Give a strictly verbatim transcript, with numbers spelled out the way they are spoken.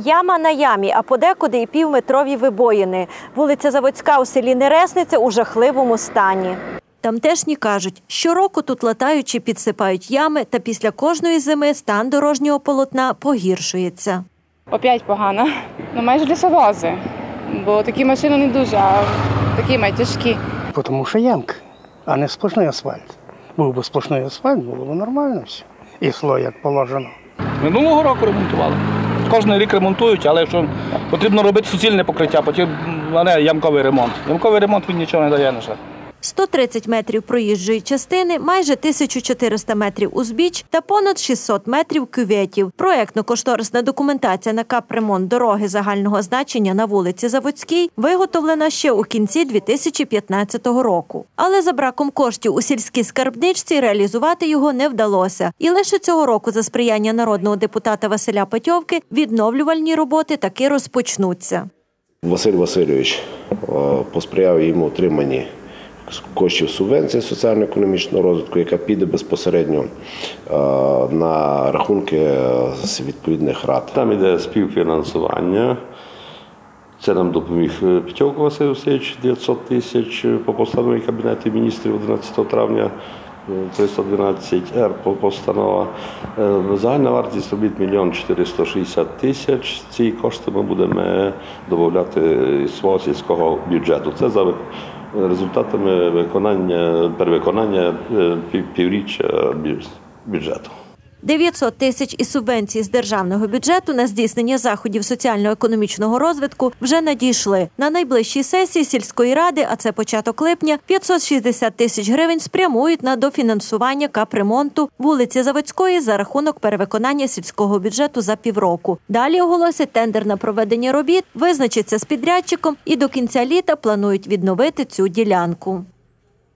Яма на ямі, а подекуди і півметрові вибоїни. Вулиця Заводська у селі Нересниця у жахливому стані. Тамтешні кажуть, щороку тут латаючи підсипають ями, та після кожної зими стан дорожнього полотна погіршується. Опять погано. Ну, майже лісовози, бо такі машини не дуже, а такі мають тяжкі. Тому що ямка, а не сплошний асфальт. Був би сплошний асфальт, було б нормально все. І сло, як положено. Минулого року ремонтували. Кожен рік ремонтують, але якщо потрібно робити суцільне покриття, потрібно не ямковий ремонт. Ямковий ремонт він нічого не дає на жаль. сто тридцять метрів проїжджої частини, майже тисяча чотириста метрів узбіч та понад шістсот метрів кюветів. Проєктно-кошторисна документація на капремонт дороги загального значення на вулиці Заводській виготовлена ще у кінці дві тисячі п'ятнадцятого року. Але за браком коштів у сільській скарбничці реалізувати його не вдалося. І лише цього року за сприяння народного депутата Василя Петьовки відновлювальні роботи таки розпочнуться. Василь Васильович посприяв їм отриманні коштів субвенції соціально-економічного розвитку, яка піде безпосередньо на рахунки з відповідних рад. Там йде співфінансування. Це нам допоміг Петьовка Василь Васильович, дев'ятсот тисяч по постанові Кабінету міністрів одинадцятого травня, триста дванадцять ер постанова. Загальна вартість робіт – мільйон чотириста шістдесят тисяч. Ці кошти ми будемо додавати із свого сільського бюджету. Це за результатами виконання, перевиконання півріччя бюджету. дев'ятсот тисяч із субвенції з державного бюджету на здійснення заходів соціально-економічного розвитку вже надійшли. На найближчій сесії сільської ради, а це початок липня, п'ятсот шістдесят тисяч гривень спрямують на дофінансування капремонту вулиці Заводської за рахунок перевиконання сільського бюджету за півроку. Далі оголосять тендер на проведення робіт, визначаться з підрядчиком і до кінця літа планують відновити цю ділянку.